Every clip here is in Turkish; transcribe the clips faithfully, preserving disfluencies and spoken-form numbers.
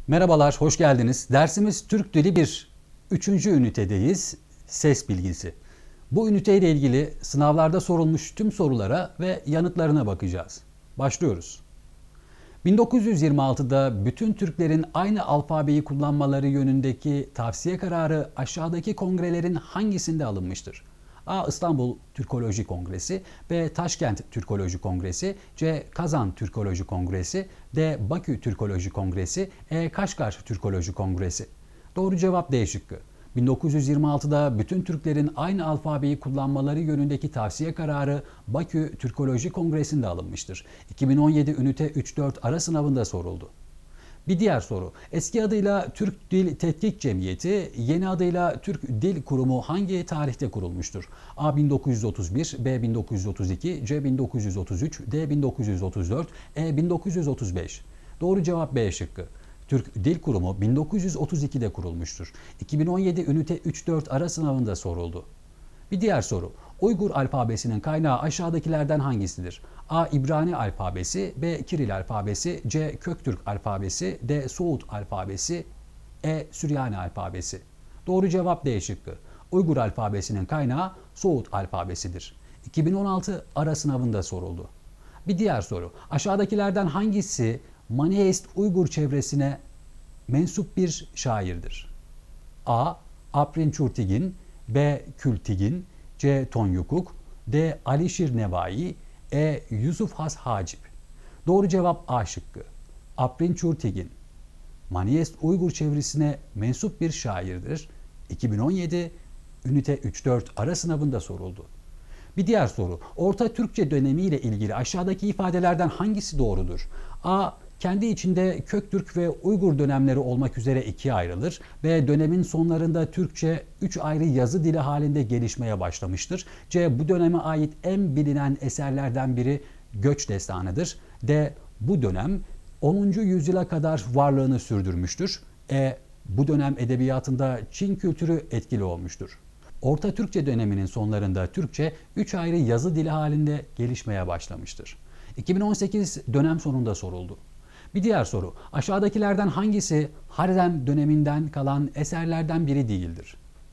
Merhabalar, hoş geldiniz. Dersimiz Türk Dili bir. Üçüncü ünitedeyiz. Ses bilgisi. Bu üniteyle ilgili sınavlarda sorulmuş tüm sorulara ve yanıtlarına bakacağız. Başlıyoruz. bin dokuz yüz yirmi altıda bütün Türklerin aynı alfabeyi kullanmaları yönündeki tavsiye kararı aşağıdaki kongrelerin hangisinde alınmıştır? A. İstanbul Türkoloji Kongresi, B. Taşkent Türkoloji Kongresi, C. Kazan Türkoloji Kongresi, D. Bakü Türkoloji Kongresi, E. Kaşgar Türkoloji Kongresi. Doğru cevap D şıkkı. bin dokuz yüz yirmi altıda bütün Türklerin aynı alfabeyi kullanmaları yönündeki tavsiye kararı Bakü Türkoloji Kongresi'nde alınmıştır. iki bin on yedi ünite üç dört ara sınavında soruldu. Bir diğer soru. Eski adıyla Türk Dil Tetkik Cemiyeti, yeni adıyla Türk Dil Kurumu hangi tarihte kurulmuştur? A. bin dokuz yüz otuz bir, B. bin dokuz yüz otuz iki, C. bin dokuz yüz otuz üç, D. bin dokuz yüz otuz dört, E. bin dokuz yüz otuz beş. Doğru cevap B şıkkı. Türk Dil Kurumu bin dokuz yüz otuz ikide kurulmuştur. iki bin on yedi ünite üç dört ara sınavında soruldu. Bir diğer soru. Uygur alfabesinin kaynağı aşağıdakilerden hangisidir? A. İbrani alfabesi, B. Kiril alfabesi, C. Köktürk alfabesi, D. Suud alfabesi, E. Süryani alfabesi. Doğru cevap D şıkkı. Uygur alfabesinin kaynağı Suud alfabesidir. iki bin on altı ara sınavında soruldu. Bir diğer soru. Aşağıdakilerden hangisi Maniheist Uygur çevresine mensup bir şairdir? A. Afrin Çurtigin, B. Kültigin, C. Tonyukuk, D. Alişir Nevai, E. Yusuf Has Hacip. Doğru cevap A şıkkı. Afrin Çurtigin. Maniheist Uygur çevresine mensup bir şairdir. iki bin on yedi ünite üç dört ara sınavında soruldu. Bir diğer soru. Orta Türkçe dönemiyle ilgili aşağıdaki ifadelerden hangisi doğrudur? A. Kendi içinde Köktürk ve Uygur dönemleri olmak üzere ikiye ayrılır ve dönemin sonlarında Türkçe üç ayrı yazı dili halinde gelişmeye başlamıştır. C. Bu döneme ait en bilinen eserlerden biri Göç Destanı'dır. D. Bu dönem onuncu yüzyıla kadar varlığını sürdürmüştür. E. Bu dönem edebiyatında Çin kültürü etkili olmuştur. Orta Türkçe döneminin sonlarında Türkçe üç ayrı yazı dili halinde gelişmeye başlamıştır. iki bin on sekiz dönem sonunda soruldu. Bir diğer soru. Aşağıdakilerden hangisi Harzem döneminden kalan eserlerden biri değildir?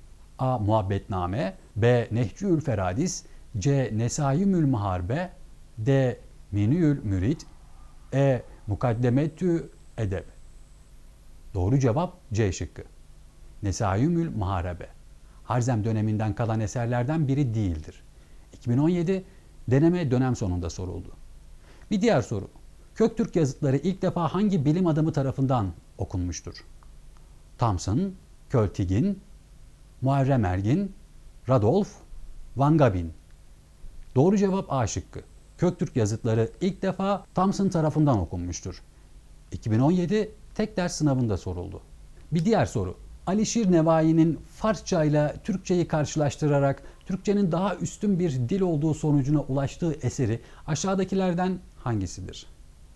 A. Muhabbetname, B. Nehcü'ül Feradis, C. Nesai-mül Muharebe, D. Minü'ül Mürid, E. Mukaddemetü Edeb. Doğru cevap C şıkkı. Nesai-mül Muharebe. Harzem döneminden kalan eserlerden biri değildir. iki bin on yedi deneme dönem sonunda soruldu. Bir diğer soru. Köktürk yazıtları ilk defa hangi bilim adamı tarafından okunmuştur? Thomson, Költigin, Muharrem Ergin, Radolf, Van Gabin. Doğru cevap A şıkkı. Köktürk yazıtları ilk defa Thomson tarafından okunmuştur. iki bin on yedi tek ders sınavında soruldu. Bir diğer soru. Alişir Nevai'nin Farsça ile Türkçeyi karşılaştırarak Türkçenin daha üstün bir dil olduğu sonucuna ulaştığı eseri aşağıdakilerden hangisidir?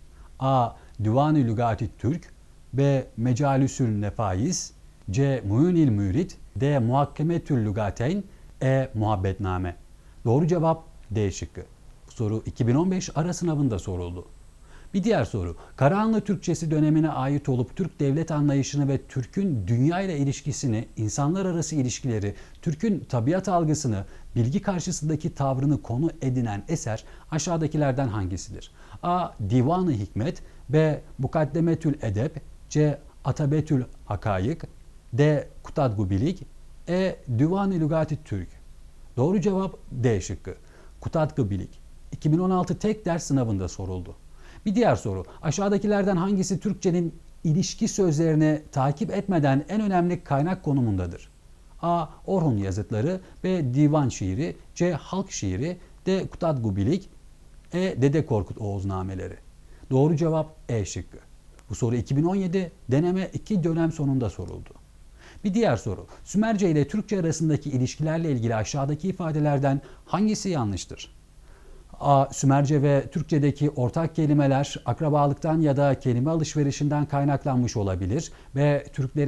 A. Divan-ı Lügati Türk, B. Mecalisül Nefais, C. Mu'inil Mürid, D. Muhakkemetül Lügateyn, E. Muhabbetname. Doğru cevap D şıkkı. Bu soru iki bin on beş ara sınavında soruldu. Bir diğer soru. Karahanlı Türkçesi dönemine ait olup Türk devlet anlayışını ve Türk'ün dünya ile ilişkisini, insanlar arası ilişkileri, Türk'ün tabiat algısını, bilgi karşısındaki tavrını konu edinen eser aşağıdakilerden hangisidir? A. Divan-ı Hikmet, B. Mukaddemetül Edeb, C. Atabetül Hakayık, D. Kutadgu Bilik, E. Divan-ı Lügati Türk. Doğru cevap D şıkkı. Kutadgu Bilik. iki bin on altı tek ders sınavında soruldu. Bir diğer soru. Aşağıdakilerden hangisi Türkçenin ilişki sözlerini takip etmeden en önemli kaynak konumundadır? A. Orhun yazıtları, B. Divan şiiri, C. Halk şiiri, D. Kutadgu Bilik, E. Dede Korkut Oğuznameleri. Doğru cevap E şıkkı. Bu soru iki bin on yedi deneme iki dönem sonunda soruldu. Bir diğer soru. Sümerce ile Türkçe arasındaki ilişkilerle ilgili aşağıdaki ifadelerden hangisi yanlıştır? A. Sümerce ve Türkçedeki ortak kelimeler akrabalıktan ya da kelime alışverişinden kaynaklanmış olabilir ve Türklerin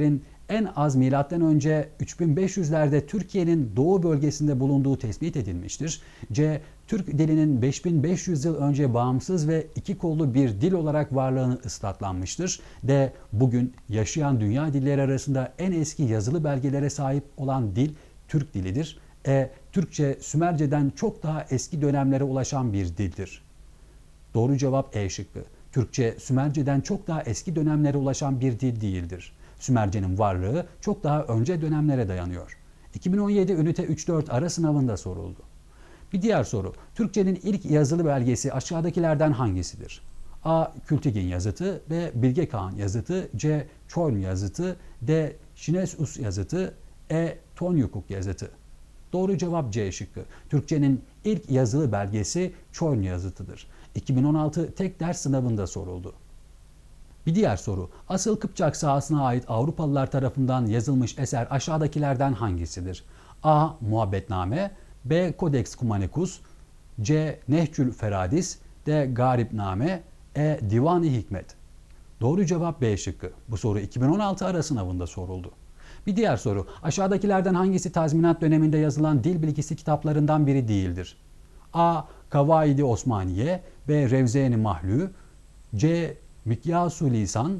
en az milattan önce üç bin beş yüzlerde Türkiye'nin doğu bölgesinde bulunduğu tespit edilmiştir. C. Türk dilinin beş bin beş yüz yıl önce bağımsız ve iki kollu bir dil olarak varlığını ispatlanmıştır. D. Bugün yaşayan dünya dilleri arasında en eski yazılı belgelere sahip olan dil Türk dilidir. E. Türkçe Sümerce'den çok daha eski dönemlere ulaşan bir dildir. Doğru cevap E şıkkı. Türkçe Sümerce'den çok daha eski dönemlere ulaşan bir dil değildir. Sümerce'nin varlığı çok daha önce dönemlere dayanıyor. iki bin on yedi ünite üç dört ara sınavında soruldu. Bir diğer soru. Türkçenin ilk yazılı belgesi aşağıdakilerden hangisidir? A. Kültigin yazıtı, B. Bilge Kağan yazıtı, C. Çorum yazıtı, D. Şinesus yazıtı, E. Tonyukuk yazıtı. Doğru cevap C şıkkı. Türkçenin ilk yazılı belgesi Çorum yazıtıdır. iki bin on altı tek ders sınavında soruldu. Bir diğer soru. Asıl Kıpçak sahasına ait Avrupalılar tarafından yazılmış eser aşağıdakilerden hangisidir? A. Muhabbetname, B. Codex Cumanicus, C. Nehcül Feradis, D. Garipname, E. Divan-ı Hikmet. Doğru cevap B şıkkı. Bu soru iki bin on altı ara sınavında soruldu. Bir diğer soru. Aşağıdakilerden hangisi tazminat döneminde yazılan dil bilgisi kitaplarından biri değildir? A. Kavaid-i Osmaniye, B. Revze-i Mahlû, C. Mikyas-ı Lisan,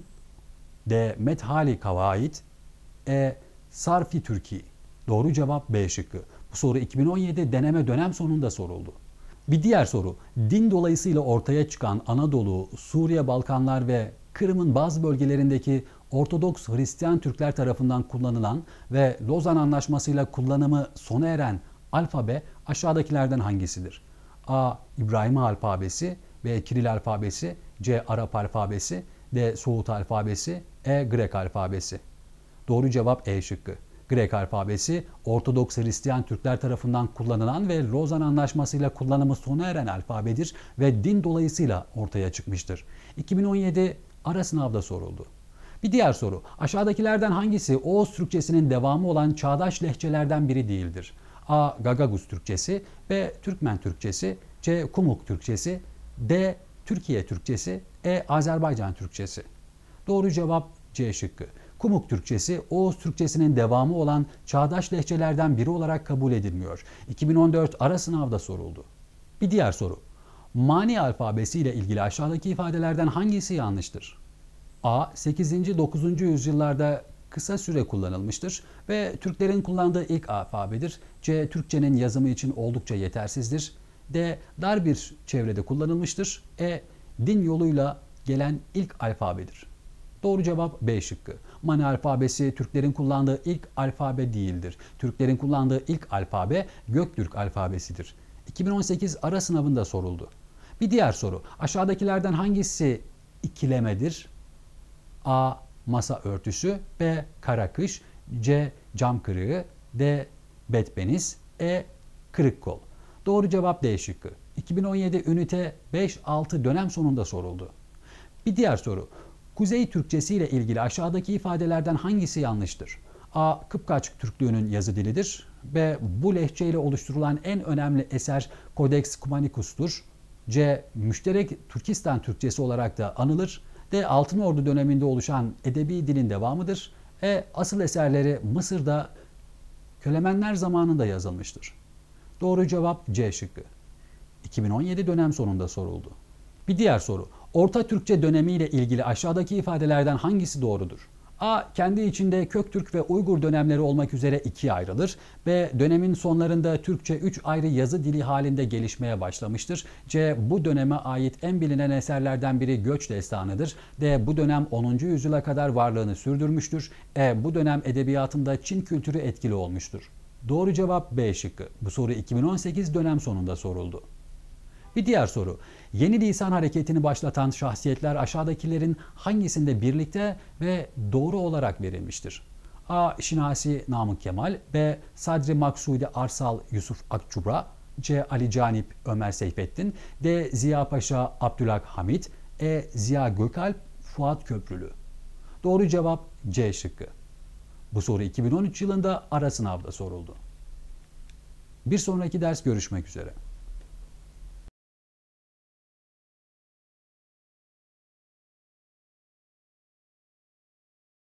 D. Methali Kavaid, E. Sarf-i Türki. Doğru cevap B şıkkı. Bu soru iki bin on yedi deneme dönem sonunda soruldu. Bir diğer soru. Din dolayısıyla ortaya çıkan Anadolu, Suriye, Balkanlar ve Kırım'ın bazı bölgelerindeki Ortodoks Hristiyan Türkler tarafından kullanılan ve Lozan Anlaşması'yla kullanımı sona eren alfabe aşağıdakilerden hangisidir? A. İbrahimi alfabesi, B. Kiril alfabesi, C. Arap alfabesi, D. Suud alfabesi, E. Grek alfabesi. Doğru cevap E şıkkı. Grek alfabesi, Ortodoks Hristiyan Türkler tarafından kullanılan ve Lozan Anlaşması'yla kullanımı sona eren alfabedir ve din dolayısıyla ortaya çıkmıştır. iki bin on yedi ara sınavda soruldu. Bir diğer soru. Aşağıdakilerden hangisi Oğuz Türkçesinin devamı olan çağdaş lehçelerden biri değildir? A. Gagagus Türkçesi, B. Türkmen Türkçesi, C. Kumuk Türkçesi, D. Türkiye Türkçesi, E. Azerbaycan Türkçesi. Doğru cevap C şıkkı. Kumuk Türkçesi, Oğuz Türkçesinin devamı olan çağdaş lehçelerden biri olarak kabul edilmiyor. iki bin on dört ara sınavda soruldu. Bir diğer soru. Mani alfabesi ile ilgili aşağıdaki ifadelerden hangisi yanlıştır? A. sekizinci dokuzuncu yüzyıllarda kısa süre kullanılmıştır ve Türklerin kullandığı ilk alfabedir. C. Türkçenin yazımı için oldukça yetersizdir. D. Dar bir çevrede kullanılmıştır. E. Din yoluyla gelen ilk alfabedir. Doğru cevap B şıkkı. Mani alfabesi Türklerin kullandığı ilk alfabe değildir. Türklerin kullandığı ilk alfabe Göktürk alfabesidir. iki bin on sekiz ara sınavında soruldu. Bir diğer soru. Aşağıdakilerden hangisi ikilemedir? A. Masa örtüsü, B. Karakış, C. Cam kırığı, D. Betbeniz, E. Kırık kol. Doğru cevap D şıkkı. iki bin on yedi ünite beş altı dönem sonunda soruldu. Bir diğer soru. Kuzey Türkçesi ile ilgili aşağıdaki ifadelerden hangisi yanlıştır? A. Kıpkaç Türklüğünün yazı dilidir. B. Bu lehçeyle oluşturulan en önemli eser Codex Cumanicus'tur. C. Müşterek Türkistan Türkçesi olarak da anılır. D. Altınordu döneminde oluşan edebi dilin devamıdır. E. Asıl eserleri Mısır'da Kölemenler zamanında yazılmıştır. Doğru cevap C şıkkı. iki bin on yedi dönem sonunda soruldu. Bir diğer soru. Orta Türkçe dönemiyle ilgili aşağıdaki ifadelerden hangisi doğrudur? A. Kendi içinde Köktürk ve Uygur dönemleri olmak üzere ikiye ayrılır. B. Dönemin sonlarında Türkçe üç ayrı yazı dili halinde gelişmeye başlamıştır. C. Bu döneme ait en bilinen eserlerden biri Göç Destanı'dır. D. Bu dönem onuncu yüzyıla kadar varlığını sürdürmüştür. E. Bu dönem edebiyatında Çin kültürü etkili olmuştur. Doğru cevap B şıkkı. Bu soru iki bin on sekiz dönem sonunda soruldu. Bir diğer soru. Yeni lisan hareketini başlatan şahsiyetler aşağıdakilerin hangisinde birlikte ve doğru olarak verilmiştir? A. Şinasi Namık Kemal, B. Sadri Maksudi Arsal Yusuf Akçubra, C. Ali Canip Ömer Seyfettin, D. Ziya Paşa Abdülhak Hamit, E. Ziya Gökalp Fuat Köprülü. Doğru cevap C şıkkı. Bu soru iki bin on üç yılında ara sınavda soruldu. Bir sonraki ders görüşmek üzere.